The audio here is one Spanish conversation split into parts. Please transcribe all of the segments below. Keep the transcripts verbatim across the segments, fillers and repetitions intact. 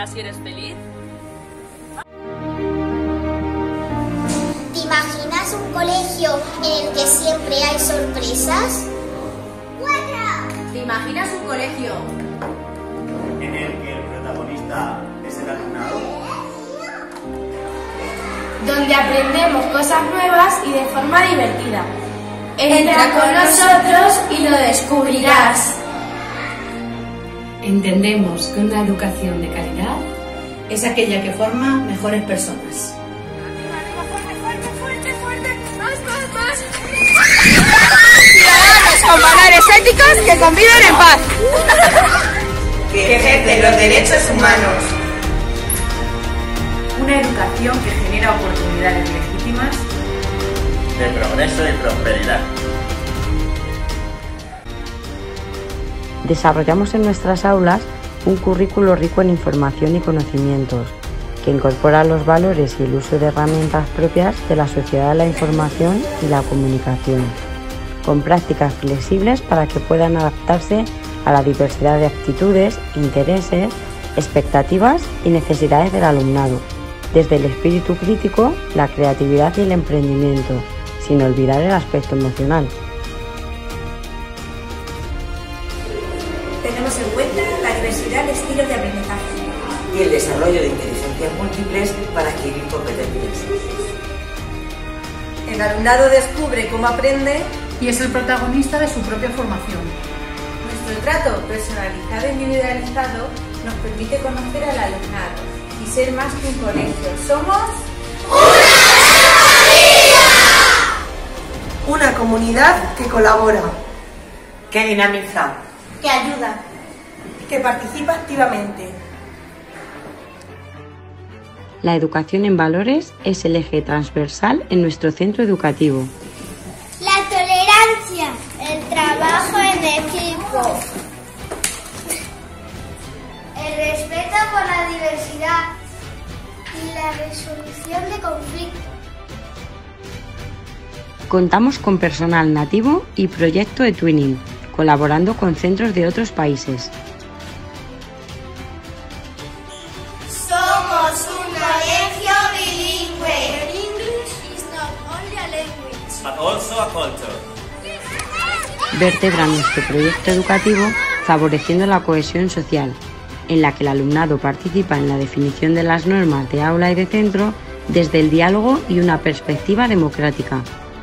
así eres feliz? ¿Te imaginas un colegio en el que siempre hay sorpresas? ¡Cuatro! ¿Te imaginas un colegio en el que el protagonista es el alumnado? Donde aprendemos cosas nuevas y de forma divertida? Entra con nosotros y lo descubrirás. Entendemos que una educación de calidad es aquella que forma mejores personas. Ciudadanos con valores éticos que conviven en paz. Que ejercen los derechos humanos. Una educación que genera oportunidades legítimas de progreso y prosperidad. Desarrollamos en nuestras aulas un currículo rico en información y conocimientos, que incorpora los valores y el uso de herramientas propias de la sociedad de la información y la comunicación, con prácticas flexibles para que puedan adaptarse a la diversidad de actitudes, intereses, expectativas y necesidades del alumnado, desde el espíritu crítico, la creatividad y el emprendimiento, sin olvidar el aspecto emocional. Tenemos en cuenta la diversidad de estilos de aprendizaje y el desarrollo de inteligencias múltiples para adquirir competencias. El alumnado descubre cómo aprende y es el protagonista de su propia formación. Nuestro trato personalizado e individualizado nos permite conocer al alumnado y ser más que un colegio. Somos una comunidad que colabora, que dinamiza, que ayuda, que participa activamente. La educación en valores es el eje transversal en nuestro centro educativo. La tolerancia, el trabajo en equipo, el respeto por la diversidad y la resolución de conflictos. Contamos con personal nativo y proyecto de twinning, colaborando con centros de otros países. Somos un colegio bilingüe. English is not only a language, but also a culture. Vertebra nuestro proyecto educativo favoreciendo la cohesión social, en la que el alumnado participa en la definición de las normas de aula y de centro desde el diálogo y una perspectiva democrática.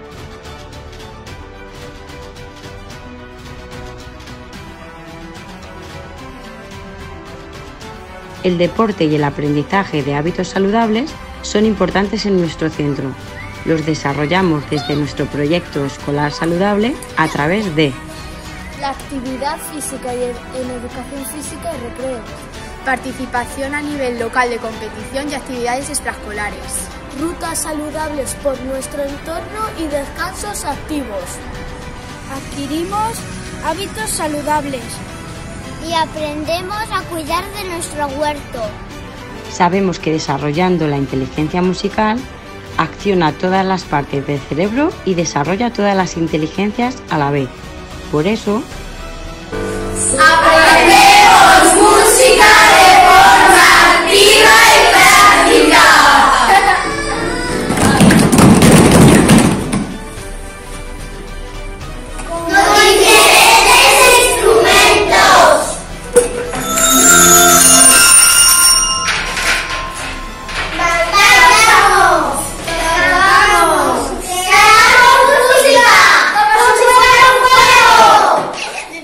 El deporte y el aprendizaje de hábitos saludables son importantes en nuestro centro. Los desarrollamos desde nuestro proyecto escolar saludable a través de la actividad física y en educación física y recreo, participación a nivel local de competición y actividades extraescolares, rutas saludables por nuestro entorno y descansos activos. Adquirimos hábitos saludables y aprendemos a cuidar de nuestro huerto. Sabemos que desarrollando la inteligencia musical acciona todas las partes del cerebro y desarrolla todas las inteligencias a la vez. Por eso, aprendemos música de forma activa y práctica. Con diferentes instrumentos. Cantamos, cantamos, creamos música, como si fuera un juego.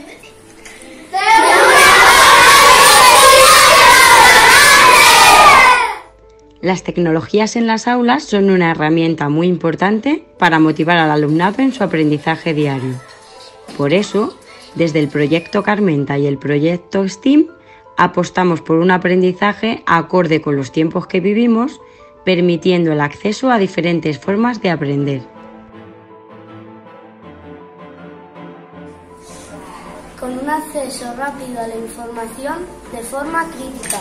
las tecnologías en las aulas son una herramienta muy importante para motivar al alumnado en su aprendizaje diario. Por eso, desde el proyecto Carmenta y el proyecto STEAM, apostamos por un aprendizaje acorde con los tiempos que vivimos, permitiendo el acceso a diferentes formas de aprender. Con un acceso rápido a la información de forma crítica.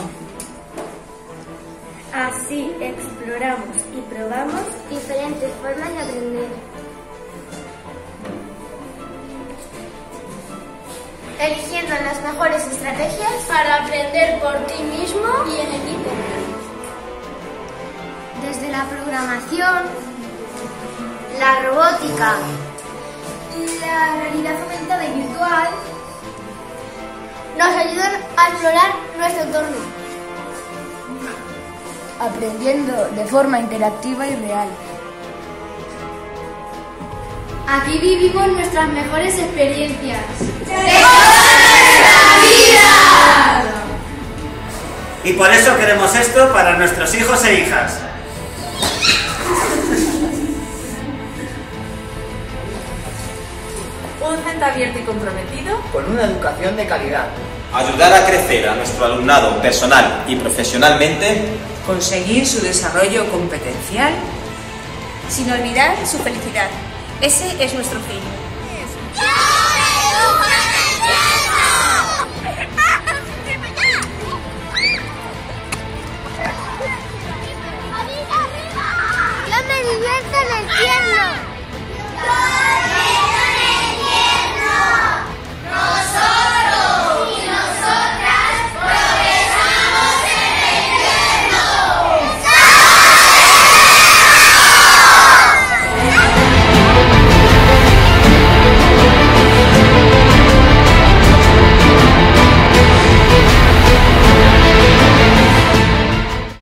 Así exploramos y probamos diferentes formas de aprender. eligiendo las mejores estrategias para aprender por ti mismo y en equipo. Desde la programación, la robótica, la realidad aumentada y virtual, nos ayudan a explorar nuestro entorno, aprendiendo de forma interactiva y real. Aquí vivimos nuestras mejores experiencias. Y por eso queremos esto para nuestros hijos e hijas. Un centro abierto y comprometido con una educación de calidad. Ayudar a crecer a nuestro alumnado personal y profesionalmente. Conseguir su desarrollo competencial. Sin olvidar su felicidad. Ese es nuestro fin. Yo me divierto en el cielo.